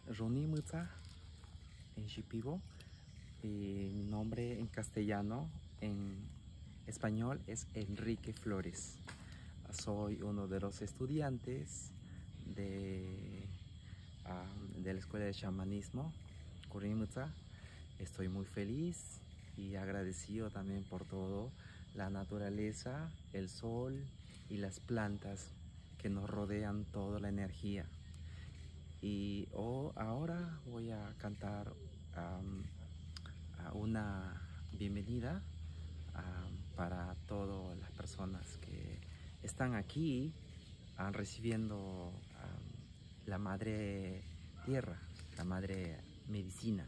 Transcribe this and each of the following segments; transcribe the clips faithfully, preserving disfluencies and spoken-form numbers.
Roni Mutza en Shipibo. Y mi nombre en castellano, en español es Enrique Flores. Soy uno de los estudiantes de, uh, de la escuela de chamanismo Roni Mutza. Estoy muy feliz y agradecido también por todo, la naturaleza, el sol y las plantas que nos rodean, toda la energía. Y oh, ahora voy a cantar um, a una bienvenida um, para todas las personas que están aquí um, recibiendo um, la madre tierra, la madre medicina.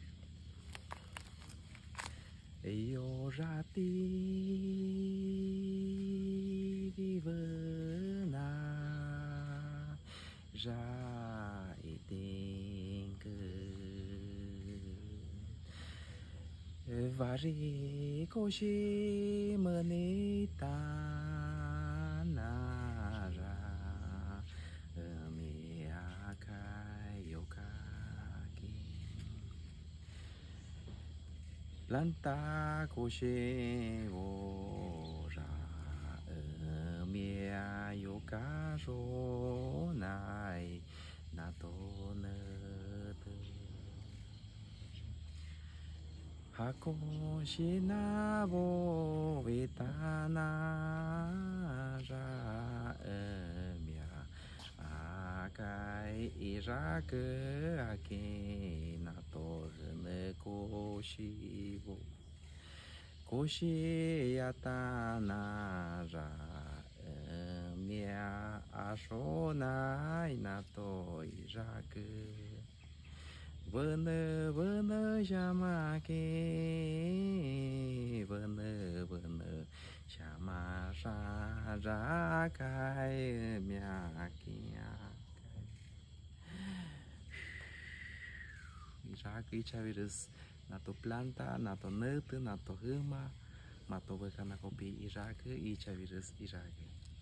Yo rati vivana ra iting vari koshi manita nara mi akai yokaki planta koshi ora mia yoka ro nai nato nete hakoshi nabo vitana ra mia akai irake ake nato ne koshi bo koshi yatana ra mia ashona nato irake vana vana shamake vana vana shama ra ra kai mia kia irake chavirus nato planta nato nete nato huma mato bekana kopi irake y chavirus irake.